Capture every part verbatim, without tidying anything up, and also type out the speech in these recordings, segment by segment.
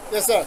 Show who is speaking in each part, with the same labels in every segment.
Speaker 1: Yes, sir.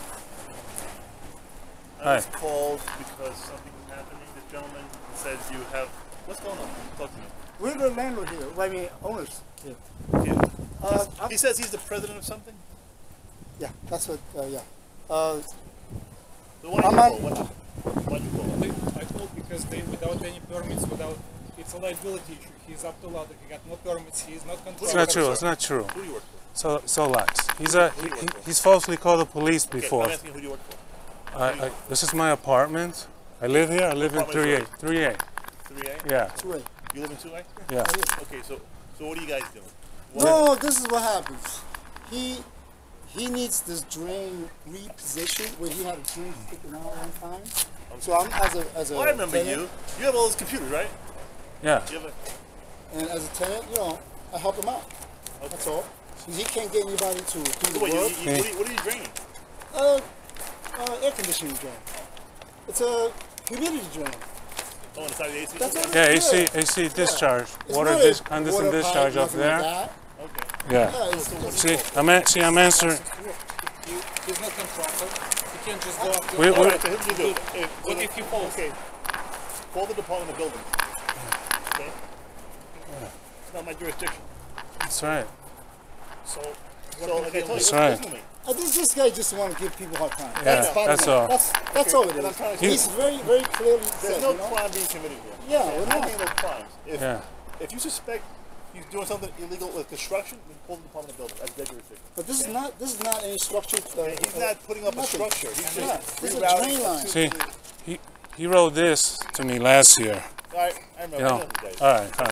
Speaker 2: I was called because something was happening. This gentleman says you have... What's going on? Talk to me.
Speaker 1: We're the landlord here. I mean, owners. Yeah.
Speaker 2: Yeah.
Speaker 1: Uh,
Speaker 2: he says he's the president of something?
Speaker 1: Yeah, that's what, uh, yeah. Uh,
Speaker 2: so why did you call? What, why did you call?
Speaker 3: I called because they, without any permits, without... It's a liability issue. He's up to ladder. He got no permits. He's not controlled.
Speaker 4: It's not true. It's not true.
Speaker 2: Who do you work for?
Speaker 4: So, so lax. He's a he, he's falsely called the police before.
Speaker 2: Okay, I'm asking who do you work for?
Speaker 4: I, I, this is my apartment. I live here. I live in three A. three A.
Speaker 2: three A?
Speaker 4: Yeah.
Speaker 1: two A.
Speaker 2: You live in two A?
Speaker 4: Yeah.
Speaker 2: Okay, so so what are you guys doing? What
Speaker 1: no, this is what happens. He he needs this drain repositioned where he had a drain sticking out one time. Okay. So I'm as a as a.
Speaker 2: Well, I remember
Speaker 1: tenant,
Speaker 2: you. You have all those computers, right?
Speaker 4: Yeah.
Speaker 2: You have a,
Speaker 1: and as a tenant, you know, I help him out. Okay. That's all. He can't get anybody to do the
Speaker 2: so wait,
Speaker 1: work.
Speaker 2: you, you, what, are you, what are you draining?
Speaker 1: Uh, uh, air conditioning drain. It's a humidity drain.
Speaker 2: Oh, inside the A C?
Speaker 1: That's what
Speaker 4: Yeah,
Speaker 1: it
Speaker 4: A C,
Speaker 1: is.
Speaker 4: A C discharge.
Speaker 1: It's
Speaker 4: Water
Speaker 1: not a
Speaker 4: dis condensate
Speaker 1: water
Speaker 4: discharge
Speaker 1: pipe,
Speaker 4: up there.
Speaker 1: Like that.
Speaker 2: Okay.
Speaker 4: Yeah.
Speaker 1: Yeah, it's,
Speaker 4: See, I'm a, see, I'm answering.
Speaker 3: He, he's not contracted. He can't just go up to...
Speaker 4: We, we,
Speaker 2: All right, so here's what you do. If,
Speaker 3: What if he falls?
Speaker 2: Okay. Call the Department of Buildings. Okay? It's not my jurisdiction.
Speaker 4: that's right.
Speaker 2: So, so like I told you,
Speaker 4: That's
Speaker 2: listen,
Speaker 4: right.
Speaker 2: listen to me.
Speaker 1: I think this guy just want to give people a hard time.
Speaker 4: Yeah,
Speaker 1: that's bottom
Speaker 4: that's
Speaker 1: line.
Speaker 4: all.
Speaker 1: That's, that's
Speaker 2: Okay,
Speaker 1: all it
Speaker 2: and I'm
Speaker 1: is.
Speaker 2: trying to-
Speaker 1: He's very, very clearly
Speaker 2: There's
Speaker 1: said,
Speaker 2: no
Speaker 1: you know?
Speaker 2: crime being committed here.
Speaker 1: Yeah, we're
Speaker 2: I'm
Speaker 1: not.
Speaker 2: making no crimes. If,
Speaker 4: Yeah.
Speaker 2: if you suspect he's doing something illegal with construction, then call the Department of Buildings. That's their jurisdiction.
Speaker 1: But this is not this is not any structured. Uh,
Speaker 2: He's
Speaker 1: uh,
Speaker 2: not putting up a
Speaker 1: nothing.
Speaker 2: structure. He's
Speaker 1: Yeah,
Speaker 2: just
Speaker 1: this is a
Speaker 2: rerouting
Speaker 1: drain line.
Speaker 2: to-
Speaker 4: See, he he wrote this to me last year.
Speaker 2: All right, I remember.
Speaker 4: You
Speaker 2: I
Speaker 4: know.
Speaker 2: know the guys.
Speaker 4: All right. All right.